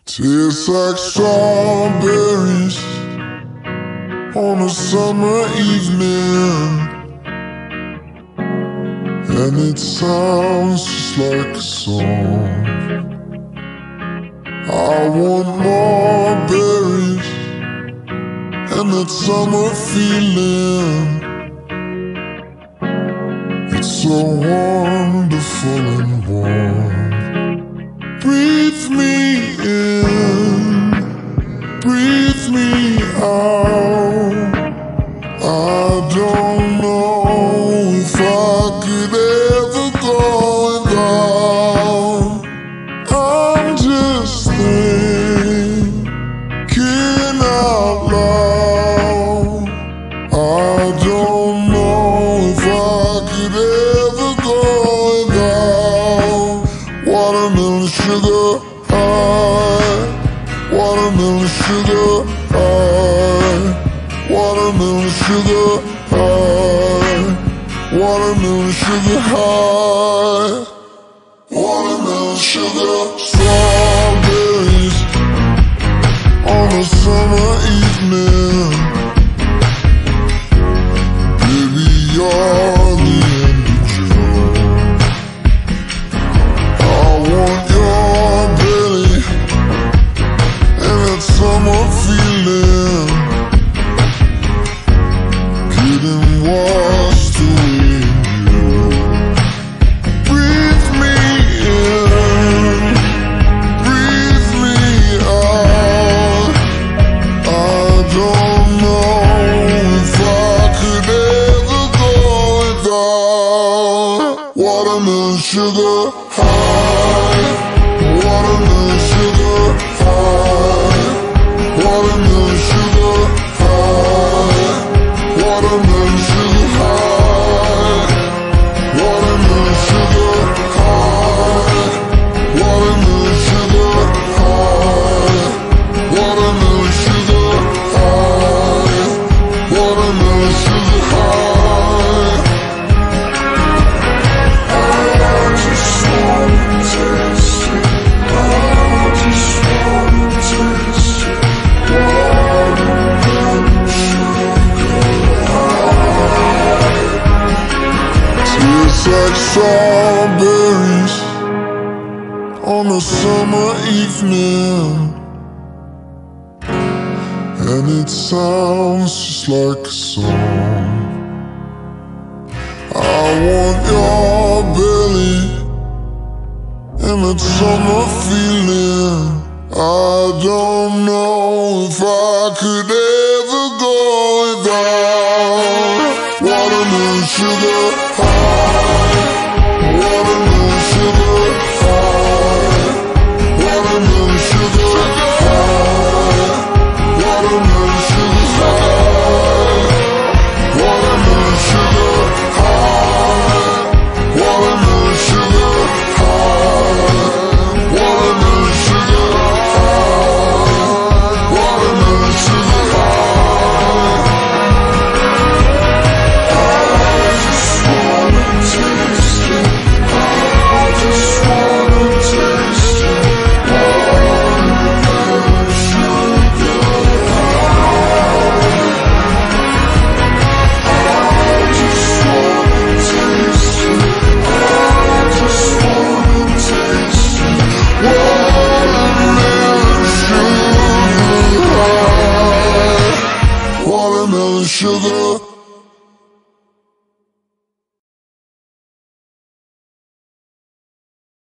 Tastes like strawberries on a summer evening, and it sounds just like a song. I want more berries and that summer feeling. It's so wonderful and warm. Breathe me in, breathe me out. I don't know if I could ever go without. I'm just thinking out loud. I don't know if I could ever go without watermelon sugar high, watermelon sugar high, watermelon sugar high, watermelon sugar high, watermelon sugar. Strawberries on a summer evening, baby, you're the end of June. I want your belly and that summer feeling, getting washed away in you. Breathe me in, breathe me out. I don't know if I could ever go without watermelon sugar high, watermelon sugar high, watermelon sugar high, watermelon sugar high, watermelon sugar high, watermelon sugar high, watermelon sugar high, watermelon sugar high. I just wanna taste it. I just wanna taste it. Watermelon sugar high. Tastes like strawberries on a summer evening, and it sounds just like a song. I want your belly and that summer feeling. I don't know if I could ever go without watermelon sugar high, watermelon sugar high, watermelon sugar high, watermelon sugar high, watermelon sugar high, watermelon sugar high, watermelon sugar high, watermelon sugar high. I just wanna taste it. I just wanna taste it. Watermelon sugar high. I just wanna taste it. I just wanna taste it. Watermelon sugar high. Watermelon sugar